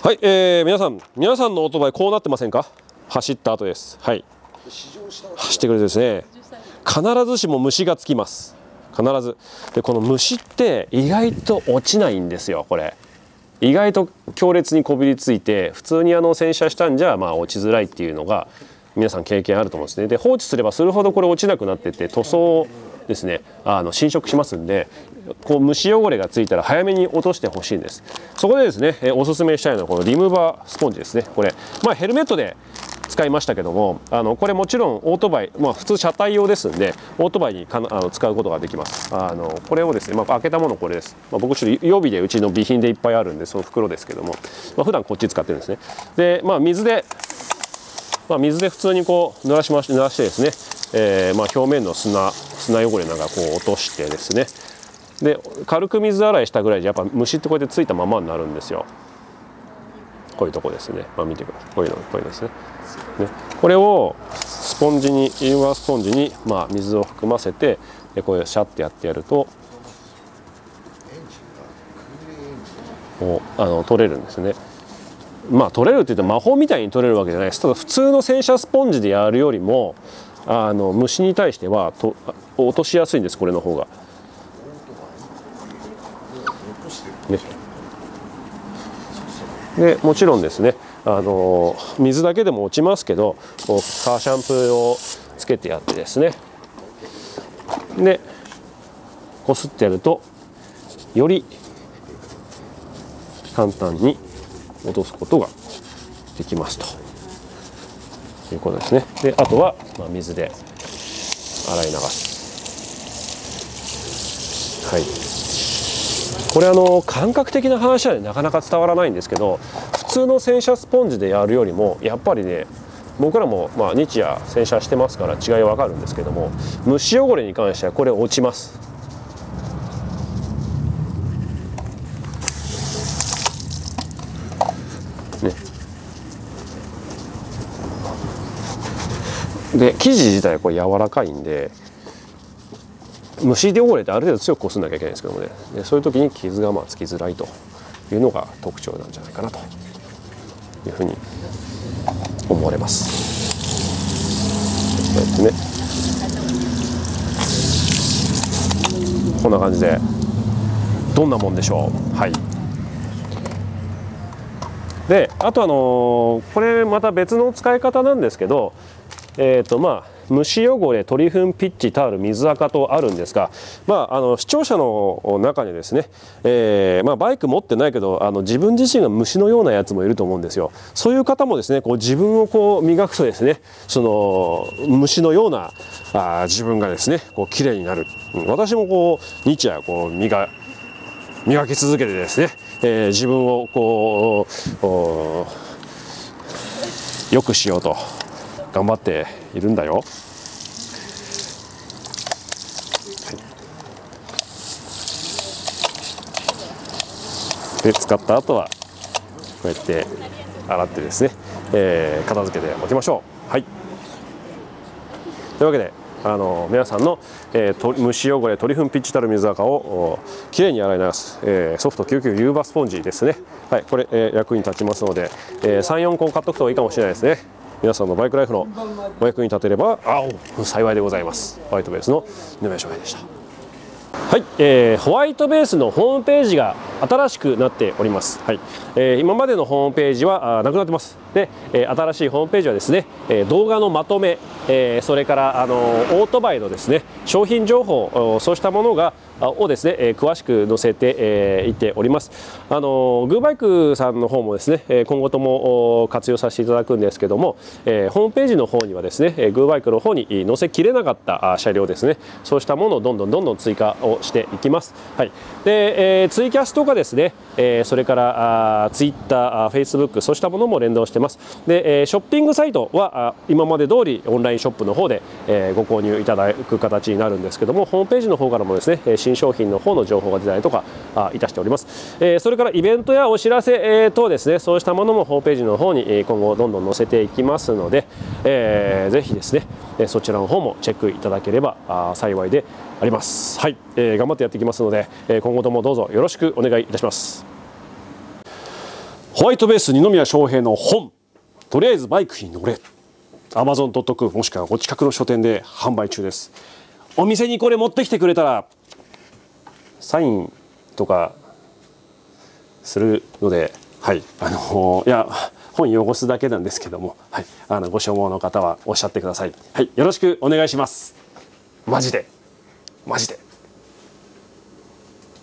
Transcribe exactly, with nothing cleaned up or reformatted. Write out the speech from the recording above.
はい、えー、皆さん皆さんのオートバイこうなってませんか？走った後です。はい、走ってくるとですね、必ずしも虫がつきます。必ず。でこの虫って意外と落ちないんですよ。これ意外と強烈にこびりついて、普通にあの洗車したんじゃまあ落ちづらいっていうのが皆さん経験あると思うんですね。で放置すればするほどこれ落ちなくなってって塗装ですね、あの侵食しますんで、こう虫汚れがついたら早めに落としてほしいんです。そこでですね、えおすすめしたいのはこのリムーバースポンジですね。これまあヘルメットで使いましたけども、あのこれもちろんオートバイ、まあ、普通車体用ですんでオートバイにかあの使うことができます。あのこれをですね、まあ、開けたものこれです。まあ、僕ちょっと予備でうちの備品でいっぱいあるんでその袋ですけども、まあ、普段こっち使ってるんですね。でまあ水でまあ、水で普通にこう濡らしまし濡らしてですね、えー、まあ表面の砂砂汚れなんかこう落としてですね、で軽く水洗いしたぐらいでやっぱ虫ってこうやってついたままになるんですよ。こういうとこですね、まあ、見てください。こういうのこういうのですね。ねこれをスポンジにリムーバースポンジにまあ水を含ませてでこうシャッてやってやるとこうあの取れるんですね。まあ取れるって言うと魔法みたいに取れるわけじゃないです。ただ普通の洗車スポンジでやるよりもあの虫に対してはと落としやすいんです、これの方が。ね、でもちろんですね、あの水だけでも落ちますけどこうカーシャンプーをつけてやってですね、でこすってやるとより簡単に落とすことができますということですね。であとはまあ水で洗い流す。はい、これあの感覚的な話は、ね、なかなか伝わらないんですけど、普通の洗車スポンジでやるよりもやっぱりね、僕らもまあ日夜洗車してますから違いわかるんですけども、虫汚れに関してはこれ落ちます。ね、で生地自体はこれ柔らかいんで虫汚れってある程度強くこすんなきゃいけないんですけどもね、でそういう時に傷がまあつきづらいというのが特徴なんじゃないかなというふうに思われます。そうですね、こんな感じでどんなもんでしょう。はい、であとあのこれまた別の使い方なんですけど、えーとまあ虫汚れ、鳥糞、ピッチ、タオル、水垢とあるんですが、まあ、あの視聴者の中にですね、えーまあ、バイク持ってないけどあの自分自身が虫のようなやつもいると思うんですよ。そういう方もですねこう自分をこう磨くとですね、その虫のようなあ自分がですねこう綺麗になる。私もこう日夜こう磨磨き続けてですね、えー、自分をこう良くしようと頑張っているんだよ。はい、で使った後はこうやって洗ってですね、えー、片付けておきましょう。はい、というわけであの皆さんの、えー、と虫汚れ、鳥糞、ピッチタル、水垢をきれいに洗い流す、えー、ソフトきゅうじゅうきゅうリムーバースポンジですね。はい、これ、えー、役に立ちますので、えー、さん、よんこ買っとくといいかもしれないですね。皆さんのバイクライフのお役に立てればあお幸いでございます。ホワイトベースの二宮翔平でした。はい、えー、ホワイトベースのホームページが新しくなっております。はい、えー、今までのホームページはなくなってます。で、えー、新しいホームページはですね、えー、動画のまとめ、えー、それからあのオートバイのですね商品情報、そうしたものがをですね、えー、詳しく載せてい、えー、っております。あのグーバイクさんの方もですね、今後とも活用させていただくんですけども、えー、ホームページの方にはですね、グーバイクの方に載せきれなかった車両ですね、そうしたものをどんどんどんどん追加をしていきます。はい、で、えー、ツイキャスとかですね、えー、それからあツイッター、フェイスブック、そうしたものも連動してます。で、えー、ショッピングサイトはあ今まで通りオンラインショップの方で、えー、ご購入いただく形になるんですけども、ホームページの方からもですね新商品の方の情報が出たりとかあいたしております。えー、それからイベントやお知らせ、えー、等ですね、そうしたものもホームページの方に今後どんどん載せていきますので、えー、ぜひですねそちらの方もチェックいただければあ幸いであります。はい、えー、頑張ってやっていきますので、えー、今後ともどうぞよろしくお願いいたします。 ホワイトベース二宮翔平の本、とりあえずバイクに乗れ、アマゾンドットコム もしくはお近くの書店で販売中です。お店にこれ持ってきてくれたらサインとかするので、はい、あのいや本汚すだけなんですけども、はい、あのご所望の方はおっしゃってください。はい、よろしくお願いします。マジでマジで。